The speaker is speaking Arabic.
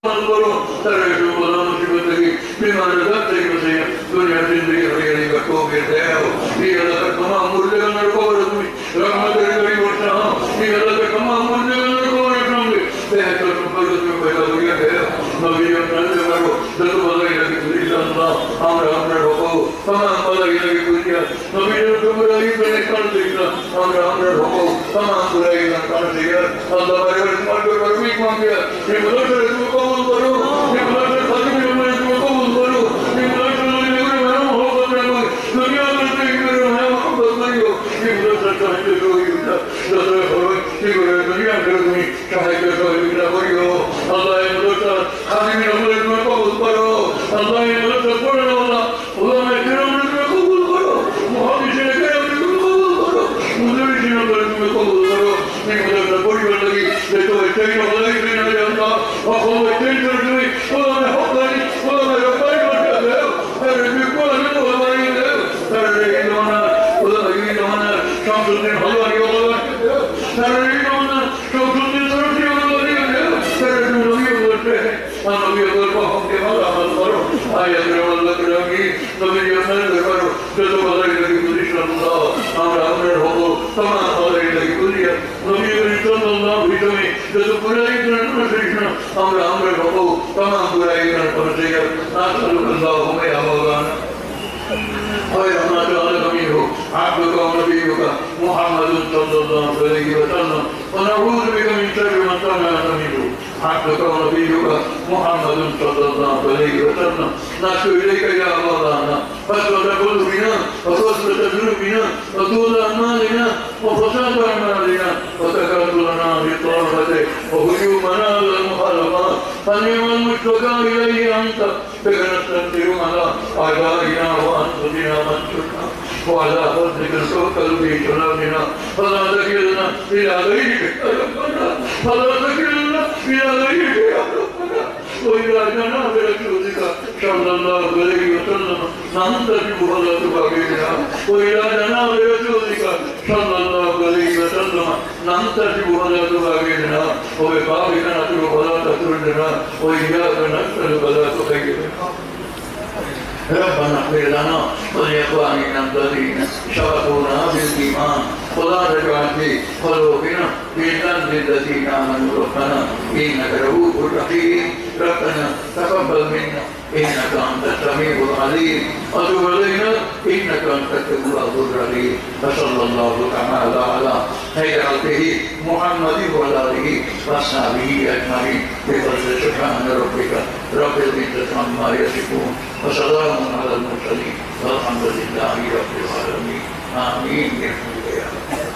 بما رزقت المسيح دنيا زندگی خیری کا تو بیٹھے ہو یہ اللہ کا تمام مردے کا نرکو رسمی رحمت رضی ورشاہ یہ اللہ کا تمام مردے کا نرکو رسمی بہتر مفرد میں پیدا ہویا ہے نبی اپنے کرو دل بلائی لگی پوری اللہ ہمارا روکو تمام بلائی لگی پوری نبی نے تمہاری بنے کر دیا ہمارا روکو تمام برائی نہ کر دیا اللہ بارے مار کر پرمیت مانگیا یہ مدد کو قبول کرو یہ مدد خاتم میں قبول کرو یہ مدد میں میرا محبت کرو دنیا میں میرا محبت کرو یہ مدد چاہتے ہو یہ ہو یہ دنیا میں چاہتے ہو یہ کرو اللہ یہ مدد خاتم میں قبول کرو اللہ یہ مدد پڑھنے والا اللہ میں کرم میں قبول کرو محبت سے کرم میں قبول کرو مجھے بھی میں قبول کرو یہ مدد پڑھنے والی یہ تو چاہیے اللہ ہی بنا جاتا اور تنشر دوی ولا حقني ولا رباي ولا ارجو كل ولا تريدون ولا يريدون شمس الدين حلواني ولا تريدون شمس الدين تركي ولا تريدون أنا يقول فهم كما أمر آيات الله كرامي نبي يسأل ذكره جزء الله الذي قدش الله أمر هو تمام الله الذي قدش نبي يسأل الله بجميع جزء براي كرنا سيشنا أمر هو تمام براي كرنا سيشنا أسألك اللهم يا مولانا خير ما جعلك منه عبدك ونبيك محمد صلى الله عليه وسلم ونعوذ بك من شر ما صنعت منه عبدك ونبيك محمد صلى الله عليه وسلم نشكو إليك يا مولانا فاسود قلوبنا وكثرة ذنوبنا وطول أعمالنا وفساد أعمالنا وتكاسلنا بالطاعة وهجومنا على المخالفات فنعم المشتكى إليه أنت بك نستنكر على أعدائنا وأنفسنا منشرنا وعلى فضلك التوكل في شرابنا فلا تكلنا إلى غيرك يا ربنا فلا تكلنا إلى غيرك يا ربنا وإلى جناب رسولك صلى الله عليه وسلم ننتجب فلا تباغينا وإلى جناب رسولك صلى الله عليه وسلم ننتجب فلا تباغينا وببابك نترك فلا تتركنا وإياك نسأل فلا تخيبنا ربنا اغفر لنا ولإخواننا الذين سبقونا بالإيمان ولا تجعل في قلوبنا غلا للذين آمنوا ربنا إنك رؤوف رحيم ربنا تقبل منا إنك أنت السميع العليم وتب علينا إنك أنت التواب الرحيم وصلى الله تعالى على خير خلقه محمد وعلى آله وأصحابه أجمعين بفضل سبحان ربك رب العزة عما يصفون وسلام على المرسلين والحمد لله رب العالمين آمين.